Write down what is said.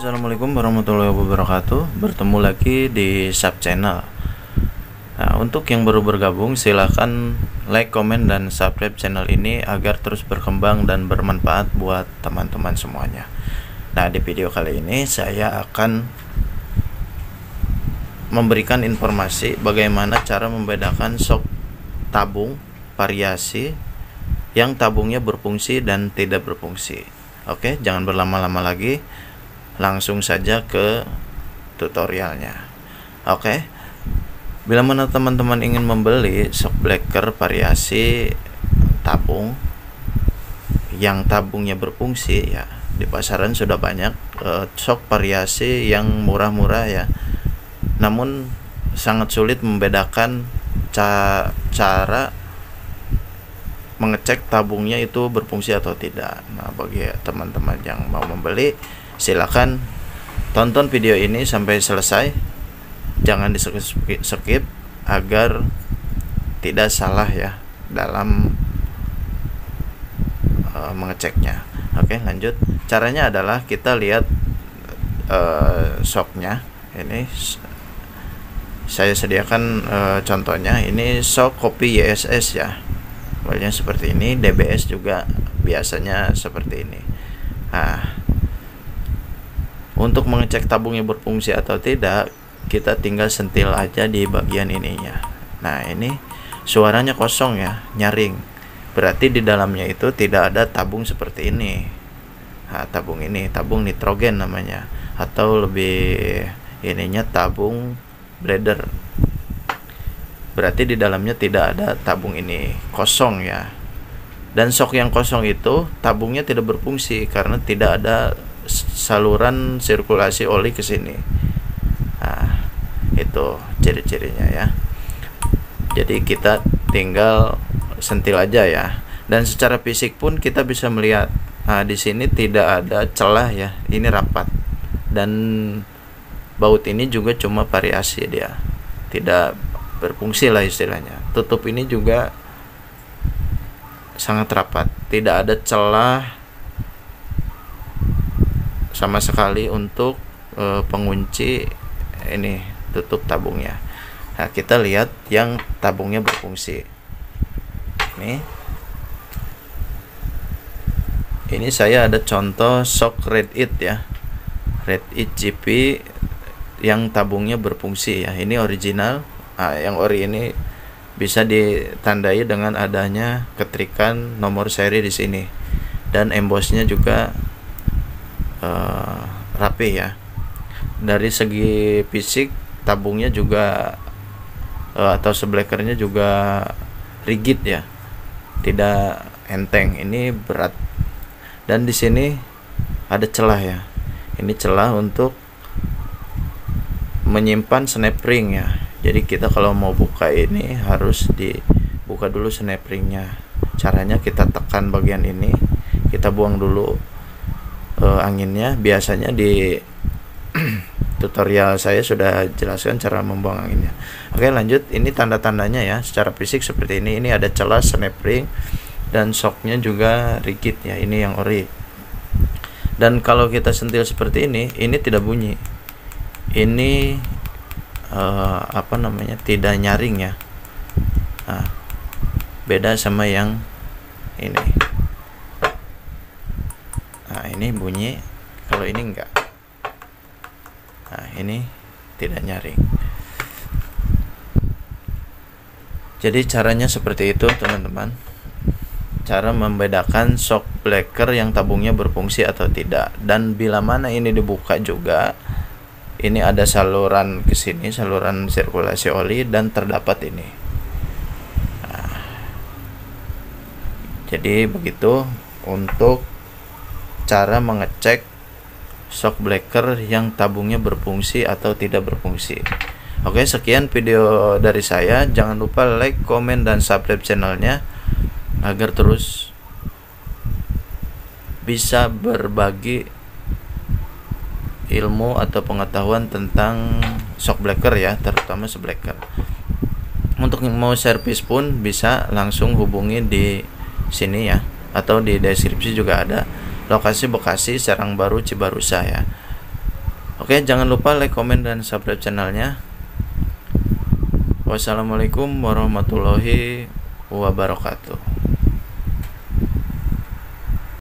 Assalamualaikum warahmatullahi wabarakatuh. Bertemu lagi di sub channel. Nah, untuk yang baru bergabung silahkan like, komen, dan subscribe channel ini agar terus berkembang dan bermanfaat buat teman-teman semuanya. Nah, di video kali ini saya akan memberikan informasi bagaimana cara membedakan sok tabung variasi yang tabungnya berfungsi dan tidak berfungsi. Oke, jangan berlama-lama lagi. Langsung saja ke tutorialnya. Oke, bila mana teman-teman ingin membeli shock breaker variasi tabung yang tabungnya berfungsi, ya di pasaran sudah banyak shock variasi yang murah-murah ya, namun sangat sulit membedakan cara mengecek tabungnya itu berfungsi atau tidak. Nah, bagi teman-teman yang mau membeli, silakan tonton video ini sampai selesai, jangan di skip agar tidak salah ya dalam mengeceknya. Oke, lanjut. Caranya adalah kita lihat shocknya. Ini saya sediakan contohnya. Ini shock kopi YSS ya, modelnya seperti ini. DBS juga biasanya seperti ini. Nah, untuk mengecek tabungnya berfungsi atau tidak, kita tinggal sentil aja di bagian ininya. Nah, ini suaranya kosong ya, nyaring. Berarti di dalamnya itu tidak ada tabung seperti ini. Nah, tabung ini tabung nitrogen namanya, atau lebih ininya tabung breeder. Berarti di dalamnya tidak ada tabung ini, kosong ya. Dan shock yang kosong itu tabungnya tidak berfungsi karena tidak ada saluran sirkulasi oli ke sini. Nah, itu ciri-cirinya ya. Jadi kita tinggal sentil aja ya. Dan secara fisik pun kita bisa melihat. Nah, di sini tidak ada celah ya. Ini rapat. Dan baut ini juga cuma variasi dia. Tidak berfungsi lah istilahnya. Tutup ini juga sangat rapat. Tidak ada celah sama sekali untuk pengunci ini tutup tabungnya. Nah, kita lihat yang tabungnya berfungsi. Ini saya ada contoh shock Red It ya, Red It GP yang tabungnya berfungsi ya. Ini original. Nah, yang ori ini bisa ditandai dengan adanya ketrikan nomor seri di sini, dan embossnya juga rapi ya. Dari segi fisik tabungnya juga atau seblekernya juga rigid ya, tidak enteng. Ini berat. Dan di sini ada celah ya. Ini celah untuk menyimpan snap ring ya. Jadi kita kalau mau buka ini harus dibuka dulu snap ringnya. Caranya kita tekan bagian ini, kita buang dulu anginnya. Biasanya di tutorial saya sudah jelaskan cara membuang anginnya. Oke, lanjut. Ini tanda-tandanya ya, secara fisik seperti ini. Ini ada celah snap ring dan shocknya juga rigid ya. Ini yang ori. Dan kalau kita sentil seperti ini tidak bunyi. Ini tidak nyaring ya. Nah, beda sama yang ini. Nah, ini bunyi, kalau ini enggak. Nah, ini tidak nyaring. Jadi caranya seperti itu teman-teman, cara membedakan shock breaker yang tabungnya berfungsi atau tidak. Dan bila mana ini dibuka juga, ini ada saluran ke sini, saluran sirkulasi oli, dan terdapat ini. Nah, jadi begitu untuk cara mengecek shock breaker yang tabungnya berfungsi atau tidak berfungsi. Oke, sekian video dari saya. Jangan lupa like, komen, dan subscribe channelnya agar terus bisa berbagi ilmu atau pengetahuan tentang shock breaker ya, terutama shock. Untuk yang mau servis pun bisa langsung hubungi di sini ya, atau di deskripsi juga ada. Lokasi Bekasi, Serang Baru, Cibarusah ya. Oke, jangan lupa like, komen, dan subscribe channelnya. Wassalamualaikum warahmatullahi wabarakatuh.